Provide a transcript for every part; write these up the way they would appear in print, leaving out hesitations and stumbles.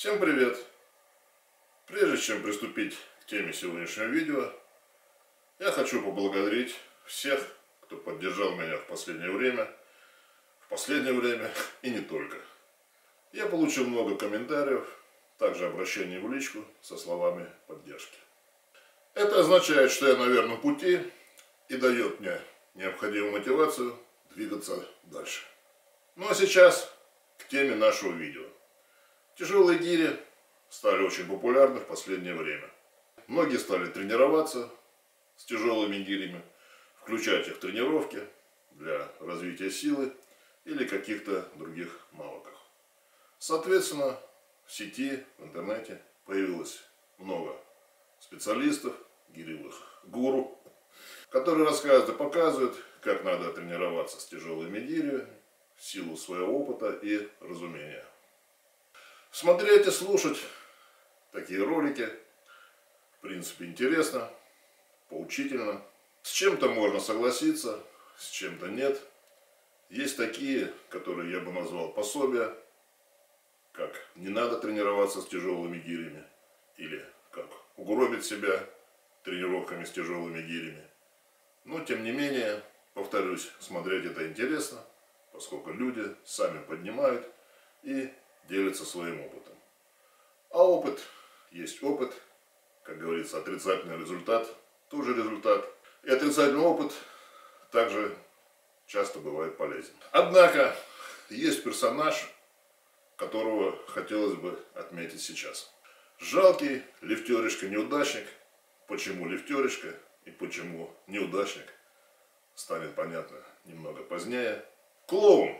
Всем привет! Прежде чем приступить к теме сегодняшнего видео, я хочу поблагодарить всех, кто поддержал меня в последнее время и не только. Я получил много комментариев, также обращений в личку со словами поддержки. Это означает, что я на верном пути и дает мне необходимую мотивацию двигаться дальше. Ну а сейчас к теме нашего видео. Тяжелые гири стали очень популярны в последнее время. Многие стали тренироваться с тяжелыми гирями, включать их в тренировки для развития силы или каких-то других навыков. Соответственно, в сети, в интернете появилось много специалистов, гиревых гуру, которые рассказывают и показывают, как надо тренироваться с тяжелыми гирями в силу своего опыта и разумения. Смотреть и слушать такие ролики, в принципе, интересно, поучительно. С чем-то можно согласиться, с чем-то нет. Есть такие, которые я бы назвал пособия, как не надо тренироваться с тяжелыми гирями, или как угробить себя тренировками с тяжелыми гирями. Но, тем не менее, повторюсь, смотреть это интересно, поскольку люди сами поднимают и делятся своим опытом. А опыт есть опыт. Как говорится, отрицательный результат тоже результат. И отрицательный опыт также часто бывает полезен. Однако, есть персонаж, которого хотелось бы отметить сейчас. Жалкий лифтеришка-неудачник. Почему лифтеришка и почему неудачник, станет понятно немного позднее. Клоун.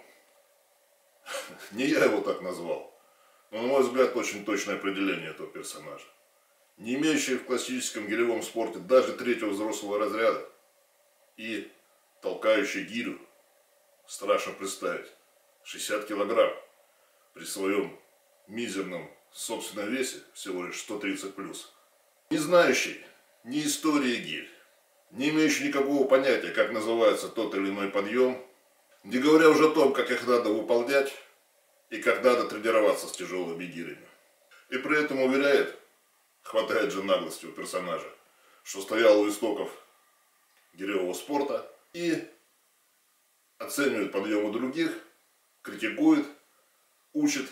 Не я его так назвал, но, на мой взгляд, очень точное определение этого персонажа. Не имеющий в классическом гиревом спорте даже третьего взрослого разряда и толкающий гирю, страшно представить, 60 килограмм при своем мизерном собственном весе, всего лишь 130 плюс. Не знающий ни истории гирь, не имеющий никакого понятия, как называется тот или иной подъем, не говоря уже о том, как их надо выполнять и как надо тренироваться с тяжелыми гирями. И при этом уверяет, хватает же наглости у персонажа, что стоял у истоков гиревого спорта и оценивает подъемы других, критикует, учит,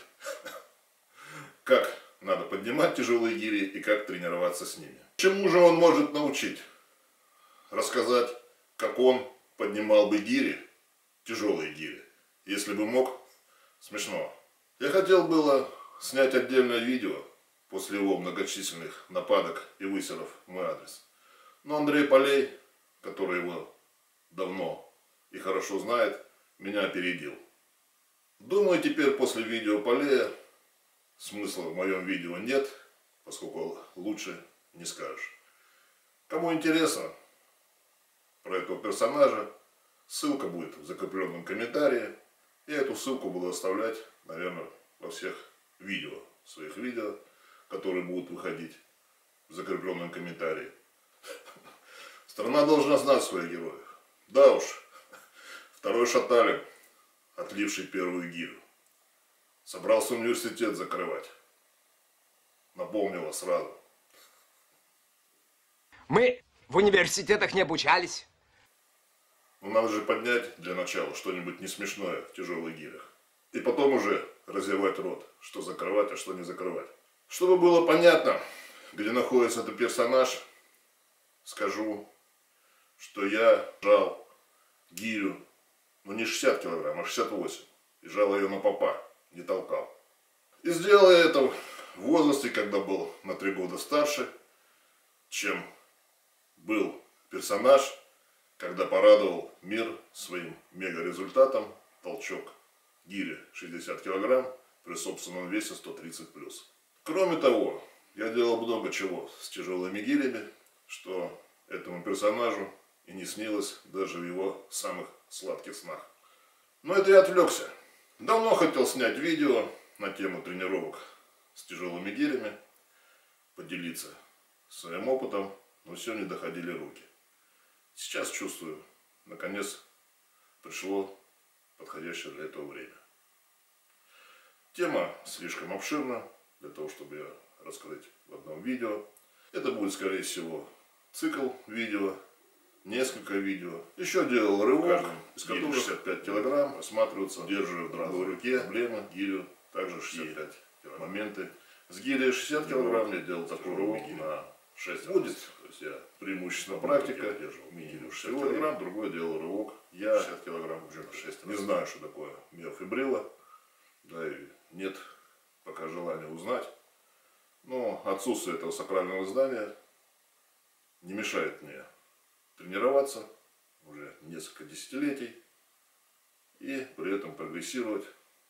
как надо поднимать тяжелые гири и как тренироваться с ними. Чему же он может научить? Рассказать, как он поднимал бы гири, тяжелые гири, если бы мог. Смешно. Я хотел было снять отдельное видео после его многочисленных нападок и высеров в мой адрес. Но Андрей Полей, который его давно и хорошо знает, меня опередил. Думаю, теперь после видео Полея смысла в моем видео нет, поскольку лучше не скажешь. Кому интересно про этого персонажа, ссылка будет в закрепленном комментарии. Я эту ссылку буду оставлять, наверное, во всех видео, своих видео, которые будут выходить в закрепленном комментарии. Страна должна знать своих героев. Да уж, второй Шаталин, отливший первую гирю, собрался университет закрывать. Напомнила сразу. Мы в университетах не обучались. Ну, надо же поднять для начала что-нибудь не смешное в тяжелых гирях. И потом уже разевать рот, что закрывать, а что не закрывать. Чтобы было понятно, где находится этот персонаж, скажу, что я жал гирю, ну не 60 килограмм, а 68. И жал ее на попа, не толкал. И сделал я это в возрасте, когда был на 3 года старше, чем был персонаж, когда порадовал мир своим мега-результатом, толчок гири 60 килограмм при собственном весе 130 плюс. Кроме того, я делал много чего с тяжелыми гирями, что этому персонажу и не снилось даже в его самых сладких снах. Но это я отвлекся. Давно хотел снять видео на тему тренировок с тяжелыми гирями, поделиться своим опытом, но все не доходили руки. Сейчас чувствую, наконец пришло подходящее для этого время. Тема слишком обширна, для того, чтобы ее раскрыть в одном видео. Это будет, скорее всего, цикл видео, несколько видео. Еще делал рывок, из которых 65 килограмм, рассматриваться, держа в другой руке проблемы, гирю, также 65 килограмм. Моменты. С гирей 60 килограмм я делал такой рывок на 6 будет. То есть я преимущественно практика, держал минимум 60 килограмм, другой делал рывок. Я 60 килограмм уже на 6. Не знаю, что такое миофибрилла. Да и нет пока желания узнать. Но отсутствие этого сакрального здания не мешает мне тренироваться уже несколько десятилетий и при этом прогрессировать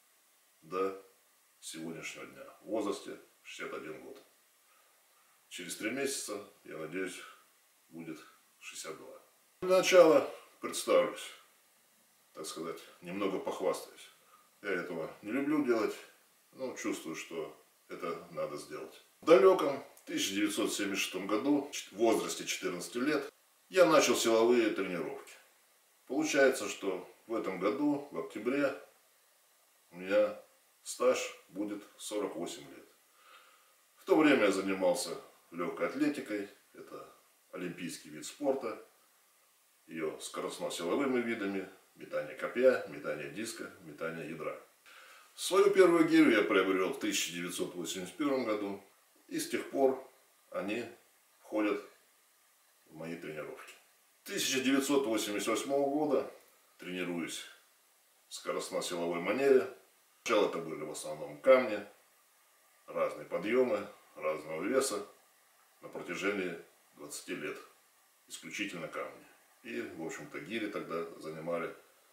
до сегодняшнего дня в возрасте 61 год. Через 3 месяца, я надеюсь, будет 62. Для начала представлюсь, так сказать, немного похвастаюсь. Я этого не люблю делать, но чувствую, что это надо сделать. В далеком 1976 году, в возрасте 14 лет, я начал силовые тренировки. Получается, что в этом году, в октябре, у меня стаж будет 48 лет. В то время я занимался легкой атлетикой, это олимпийский вид спорта, ее скоростно-силовыми видами, метание копья, метание диска, метание ядра. Свою первую гирю я приобрел в 1981 году, и с тех пор они входят в мои тренировки. С 1988 года тренируюсь в скоростно-силовой манере. Сначала это были в основном камни, разные подъемы, разного веса на протяжении 20 лет. Исключительно камни. И, в общем-то, гири тогда занимали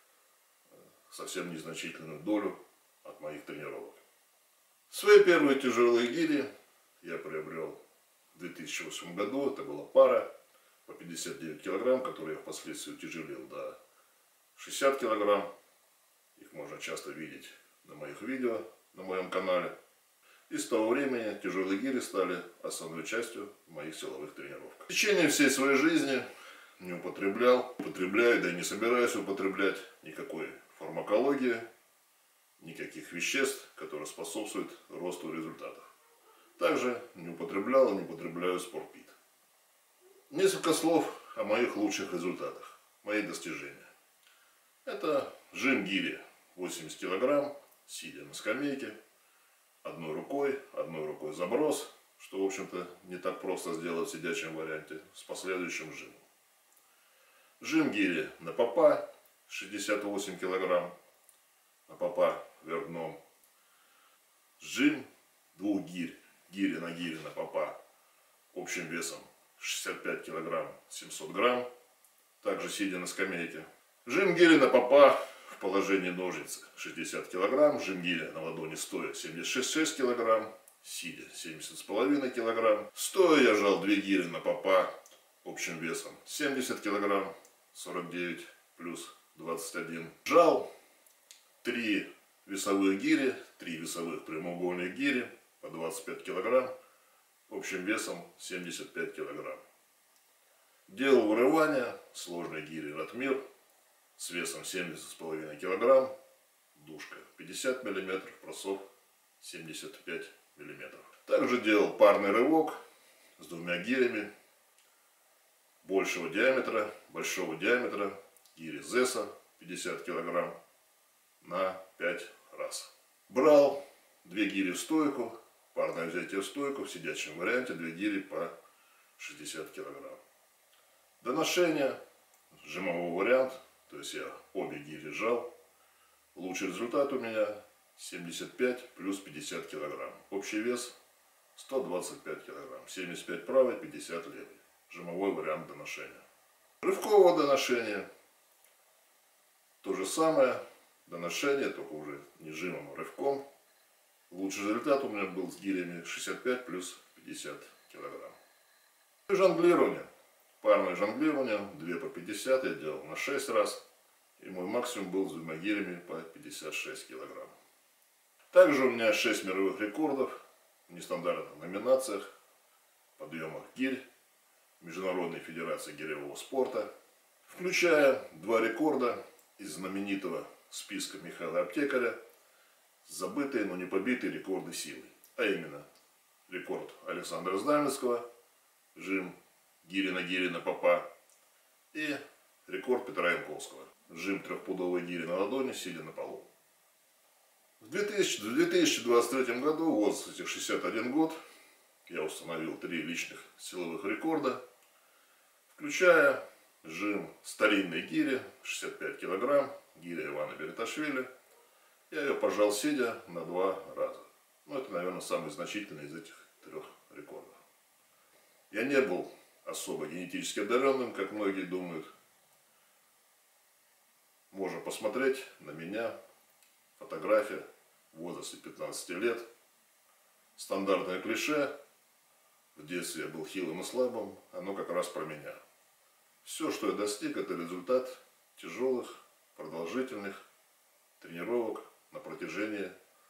совсем незначительную долю от моих тренировок. Свои первые тяжелые гири я приобрел в 2008 году. Это была пара по 59 килограмм, которую я впоследствии утяжелил до 60 килограмм. Их можно часто видеть на моих видео, на моем канале. И с того времени тяжелые гири стали основной частью моих силовых тренировок. В течение всей своей жизни не употребляю, да и не собираюсь употреблять никакой фармакологии, никаких веществ, которые способствуют росту результатов. Также не употреблял и не употребляю спортпит. Несколько слов о моих лучших результатах, мои достижения. Это жим гири 80 килограмм, сидя на скамейке. Одной рукой заброс, что, в общем-то, не так просто сделать в сидячем варианте, с последующим жимом. Жим гири на попа 68 килограмм, на попа вверх дном. Жим двух гири на попа общим весом 65 килограмм 700 грамм, также сидя на скамейке. Жим гири на попа в положении ножницы 60 килограмм, жим гири на ладони стоя 76 килограмм, сидя 70,5 килограмм. Стоя я жал 2 гири на попа общим весом 70 килограмм, 49 плюс 21. Жал 3 весовых гири, 3 весовых прямоугольных гири по 25 килограмм, общим весом 75 килограмм. Делал вырывания сложной гири Ратмир с весом 70,5 килограмм, дужка 50 мм, просов 75 мм. Также делал парный рывок с 2 гирями большого диаметра, большого диаметра, гири Зеса 50 килограмм на 5 раз. Брал 2 гири в стойку, парное взятие в стойку, в сидячем варианте 2 гири по 60 килограмм. Доношение, жимовой вариант, то есть я обе гири жал. Лучший результат у меня 75 плюс 50 килограмм. Общий вес 125 килограмм. 75 правый, 50 левый. Жимовой вариант доношения. Рывкового доношения то же самое. Доношение, только уже не жимом, а рывком. Лучший результат у меня был с гирями 65 плюс 50 килограмм. Жонглирование. Парное жонглирование, 2 по 50 я делал на 6 раз. И мой максимум был с 2 гирями по 56 килограмм. Также у меня 6 мировых рекордов в нестандартных номинациях, подъемах гирь Международной Федерации гиревого спорта, включая 2 рекорда из знаменитого списка Михаила Аптекаря, забытые, но не побитые рекорды силы. а именно рекорд Александра Знаменского, жим гири на попа, и рекорд Петра Янковского, жим трехпудовой гири на ладони, сидя на полу. В 2023 году, в возрасте 61 год, я установил 3 личных силовых рекорда, включая жим старинной гири 65 килограмм, гиря Ивана Береташвили. Я ее пожал сидя на 2 раза. Ну, это, наверное, самый значительный из этих 3 рекордов. Я не был особо генетически одаренным, как многие думают. Можно посмотреть на меня, фотография в возрасте 15 лет. Стандартное клише: в детстве я был хилым и слабым, оно как раз про меня. Все, что я достиг, это результат тяжелых, продолжительных тренировок на протяжении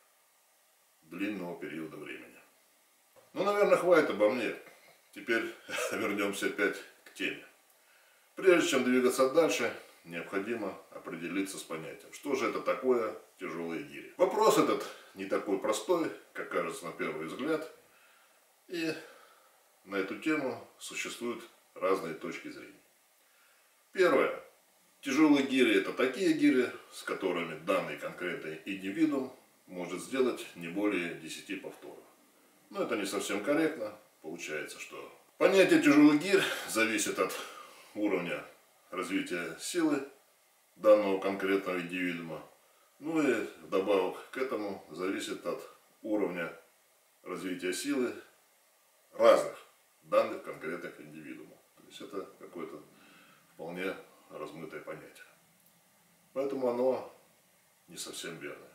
длинного периода времени. Ну, наверное, хватит обо мне. Теперь вернемся опять к теме. Прежде чем двигаться дальше, необходимо определиться с понятием, что же это такое тяжелые гири. Вопрос этот не такой простой, как кажется на первый взгляд. И на эту тему существуют разные точки зрения. Первое. Тяжелые гири — это такие гири, с которыми данный конкретный индивидуум может сделать не более 10 повторов. Но это не совсем корректно. Получается, что понятие тяжелых гирь зависит от уровня развития силы данного конкретного индивидуума. Ну и вдобавок к этому зависит от уровня развития силы разных данных конкретных индивидуумов. То есть это какое-то вполне размытое понятие. Поэтому оно не совсем верное.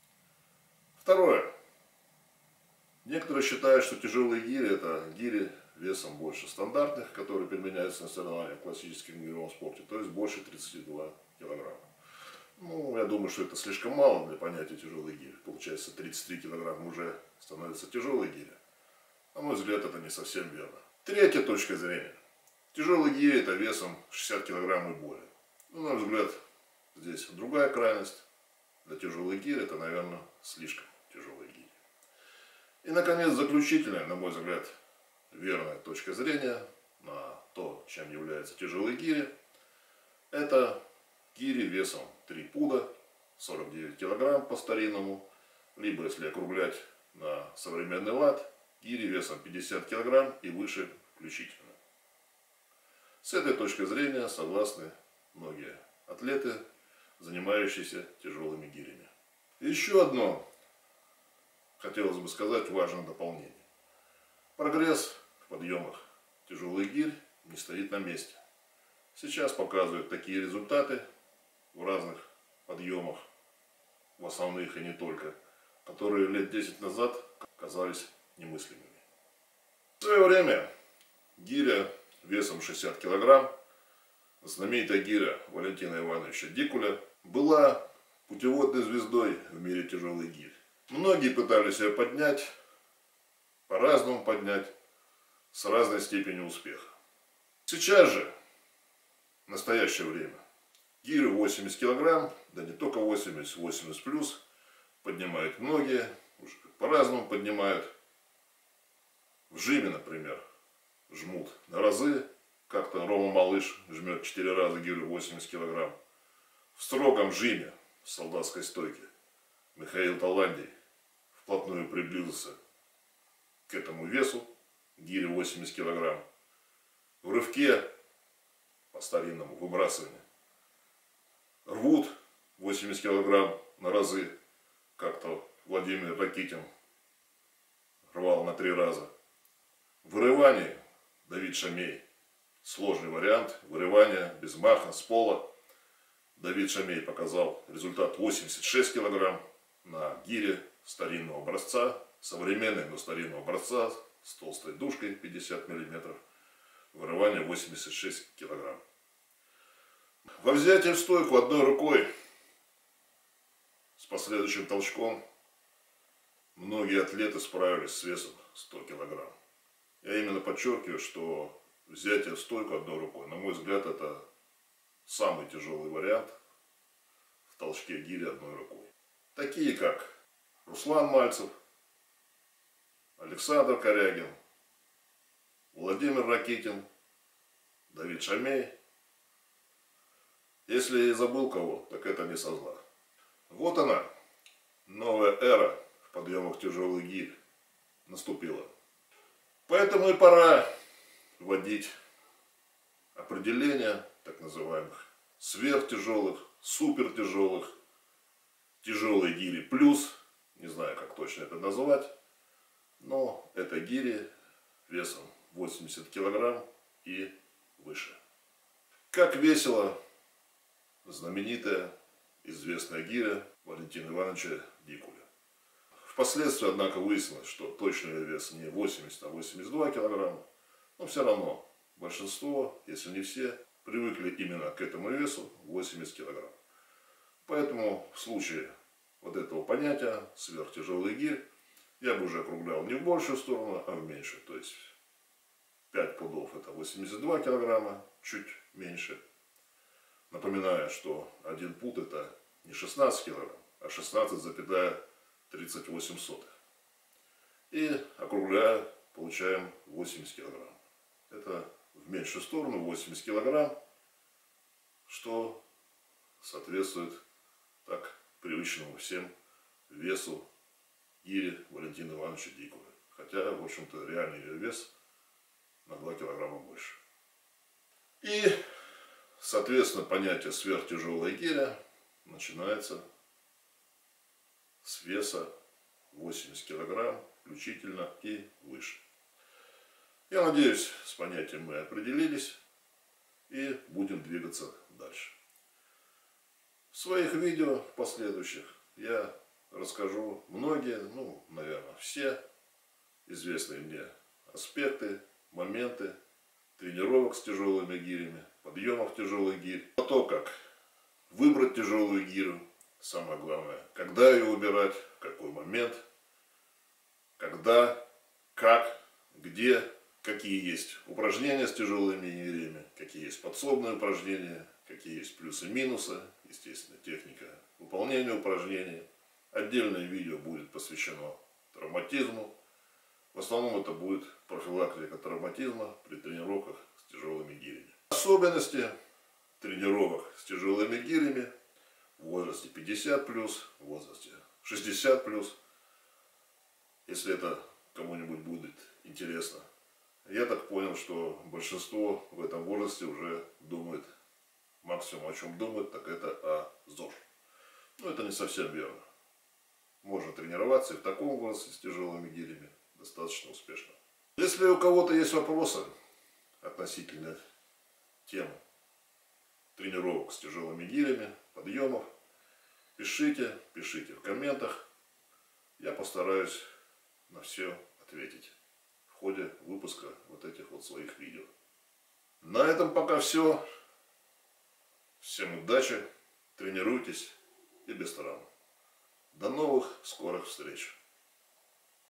Второе. Некоторые считают, что тяжелые гири — это гири весом больше стандартных, которые применяются на соревнованиях в классическом гиревом спорте, то есть больше 32 килограмма. Ну, я думаю, что это слишком мало для понятия тяжелой гири. Получается, 33 килограмма уже становится тяжелой гири. На мой взгляд, это не совсем верно. Третья точка зрения. Тяжелые гири — это весом 60 килограмм и более. Ну, на мой взгляд, здесь другая крайность. Для тяжелых гири это, наверное, слишком тяжелые гири. И, наконец, заключительная, на мой взгляд, верная точка зрения на то, чем являются тяжелые гири, это гири весом 3 пуда, 49 килограмм по старинному, либо, если округлять на современный лад, гири весом 50 килограмм и выше включительно. С этой точки зрения согласны многие атлеты, занимающиеся тяжелыми гирями. Еще одно, хотелось бы сказать, важное дополнение. Прогресс в подъемах тяжелых гирь не стоит на месте. Сейчас показывают такие результаты в разных подъемах, в основных и не только, которые лет 10 назад казались немыслимыми. В свое время гиря весом 60 килограмм, знаменитая гиря Валентина Ивановича Дикуля, была путеводной звездой в мире тяжелых гирь. Многие пытались ее поднять, по-разному поднять, с разной степенью успеха. Сейчас же, в настоящее время, гирю 80 килограмм, да не только 80, 80 плюс, поднимают многие, уже по-разному поднимают. В жиме, например, жмут на разы, как-то Рома Малыш жмет 4 раза гирю 80 килограмм. В строгом жиме, в солдатской стойке, Михаил Таландий вплотную приблизился к этому весу, гири 80 килограмм. В рывке, по старинному выбрасыванию, рвут 80 килограмм на разы, как-то Владимир Ракитин рвал на 3 раза. В вырывании Давид Шамей, сложный вариант вырывания без маха, с пола. Давид Шамей показал результат 86 килограмм на гире старинного образца, современной, но старинного образца, с толстой дужкой 50 мм, вырывание 86 килограмм. Во взятии в стойку одной рукой с последующим толчком многие атлеты справились с весом 100 килограмм. Я именно подчеркиваю, что взятие в стойку одной рукой, на мой взгляд, это самый тяжелый вариант в толчке гири одной рукой. Такие как Руслан Мальцев, Александр Корягин, Владимир Ракитин, Давид Шамей. Если и забыл кого, так это не со зла. Вот она, новая эра в подъемах тяжелых гирь наступила. Поэтому и пора вводить определения так называемых сверхтяжелых, супертяжелых, тяжелые гири плюс, не знаю, как точно это назвать, но это гири весом 80 килограмм и выше. Как весила знаменитая, известная гиря Валентина Ивановича Дикуля. Впоследствии, однако, выяснилось, что точный вес не 80, а 82 килограмма, но все равно большинство, если не все, привыкли именно к этому весу 80 килограмм. Поэтому в случае вот этого понятия сверхтяжелый гирь я бы уже округлял не в большую сторону, а в меньшую. То есть 5 пудов это 82 килограмма, чуть меньше. Напоминаю, что 1 пуд это не 16 килограмм, а 16,38. И округляя, получаем 80 килограмм. Это в меньшую сторону 80 килограмм, что соответствует так привычному всем весу гири Валентина Ивановича Дикуля. Хотя, в общем-то, реальный ее вес на 2 килограмма больше. И, соответственно, понятие сверхтяжелая гиря начинается с веса 80 килограмм включительно и выше. Я надеюсь, с понятием мы определились и будем двигаться дальше. В своих видео последующих я расскажу многие, наверное, все известные мне аспекты, моменты тренировок с тяжелыми гирями, подъемов тяжелых гирь, то, как выбрать тяжелую гирю, самое главное, когда ее выбирать, в какой момент, когда, как, где, какие есть упражнения с тяжелыми гирями, какие есть подсобные упражнения, какие есть плюсы и минусы, естественно, техника выполнения упражнений. Отдельное видео будет посвящено травматизму. В основном это будет профилактика травматизма при тренировках с тяжелыми гирями. Особенности тренировок с тяжелыми гирями в возрасте 50+, в возрасте 60+. Если это кому-нибудь будет интересно. Я так понял, что большинство в этом возрасте уже думает, максимум о чем думает, так это о ЗОЖ. Но это не совсем верно. Можно тренироваться и в таком возрасте с тяжелыми гирями достаточно успешно. Если у кого-то есть вопросы относительно темы тренировок с тяжелыми гирями, подъемов, пишите в комментах. Я постараюсь на все ответить в ходе выпуска вот этих вот своих видео. На этом пока все. Всем удачи, тренируйтесь и без травм. До новых скорых встреч.